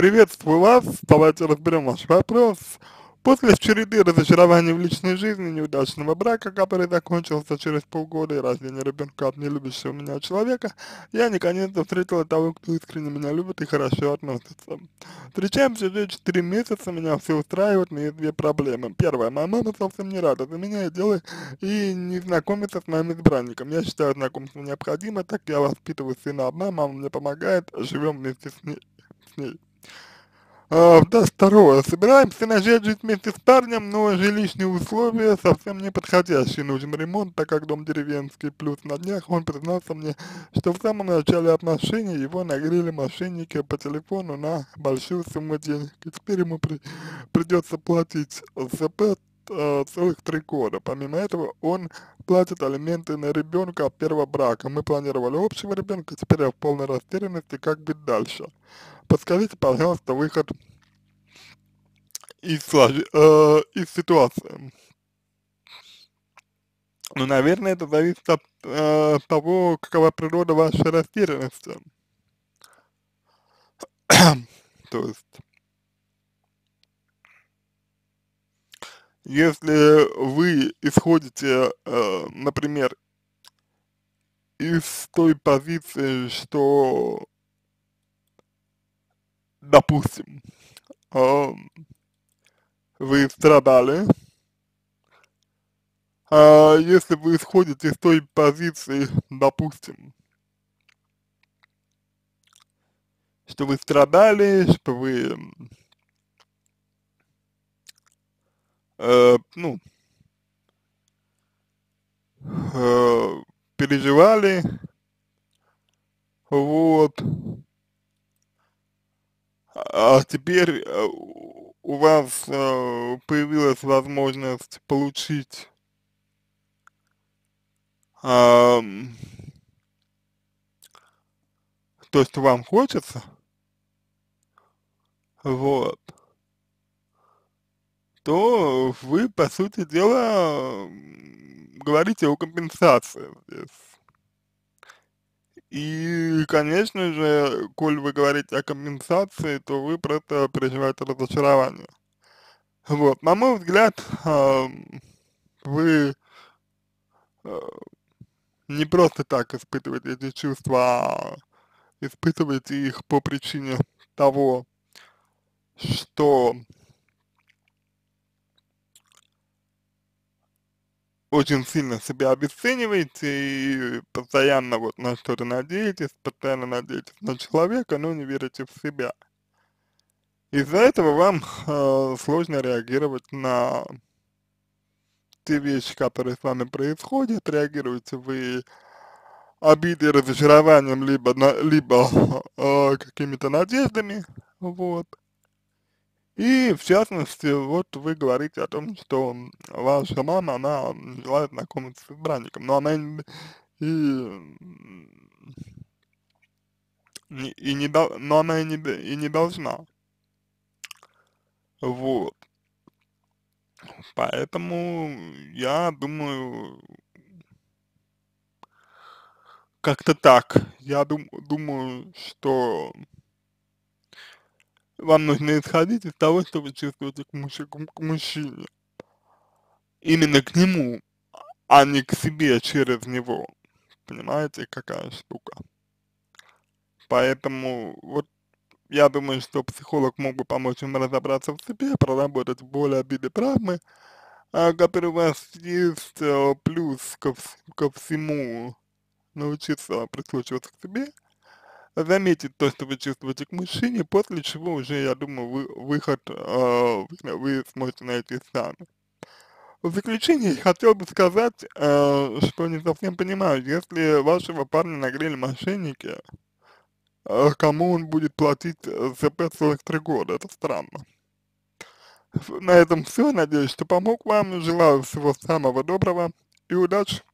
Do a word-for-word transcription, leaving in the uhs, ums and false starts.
Приветствую вас. Давайте разберем ваш вопрос. После череды разочарований в личной жизни, неудачного брака, который закончился через полгода, и рождения ребенка от нелюбящего меня человека, я наконец-то встретила того, кто искренне меня любит и хорошо относится. Встречаемся уже четыре месяца, меня все устраивает, но есть две проблемы. Первая, моя мама совсем не рада за меня и делает, и не знакомится с моим избранником. Я считаю знакомство необходимо, так я воспитываю сына одна, мама мне помогает, живем вместе с ней. С ней. А, да, второе. Собираемся начать жить вместе с парнем, но жилищные условия совсем не подходящие. Нужен ремонт, так как дом деревенский. Плюс на днях он признался мне, что в самом начале отношений его нагрели мошенники по телефону на большую сумму денег. И теперь ему при, придется платить ЗП э, целых три года. Помимо этого, он платит алименты на ребенка от первого брака. Мы планировали общего ребенка, теперь я в полной растерянности, как быть дальше. Подскажите, пожалуйста, выход из, слож- э, из ситуации. Ну, наверное, это зависит от э, того, какова природа вашей растерянности. То есть, если вы исходите, э, например, из той позиции, что, допустим, э, вы страдали, а если вы исходите из той позиции, допустим, что вы страдали, что вы, э, ну, э, переживали, вот, а теперь э, у у вас э, появилась возможность получить ам, то, что вам хочется, вот, то вы, по сути дела, м, говорите о компенсации здесь. И, конечно же, коль вы говорите о компенсации, то вы просто переживаете разочарование. Вот, на мой взгляд, ам, вы э, не просто так испытываете эти чувства, а испытываете их по причине того, что очень сильно себя обесцениваете и постоянно вот на что-то надеетесь, постоянно надеетесь на человека, но не верите в себя. Из-за этого вам э, сложно реагировать на те вещи, которые с вами происходят, реагируете вы обидой, разочарованием, либо, на, либо э, какими-то надеждами, вот. И в частности, вот вы говорите о том, что ваша мама, она желает знакомиться с избранником, но она и, и, не- и не, дол- но она и не, д- и не должна, вот. Поэтому я думаю, как-то так. Я дум, думаю, что вам нужно исходить из того, что вы чувствуете к, мужчи- к мужчине. Именно к нему, а не к себе через него. Понимаете, какая штука? Поэтому вот я думаю, что психолог мог бы помочь им разобраться в себе, проработать боль, обиды, травмы, а, которые у вас есть, э, плюс ко, вс- ко всему научиться прислушиваться к себе, заметить то, что вы чувствуете к мужчине, после чего уже, я думаю, вы, выход э, вы, вы сможете найти сами. В заключение хотел бы сказать, э, что не совсем понимаю, если вашего парня нагрели мошенники, э, кому он будет платить э, за пять целых три года, это странно. На этом все, надеюсь, что помог вам, желаю всего самого доброго и удачи.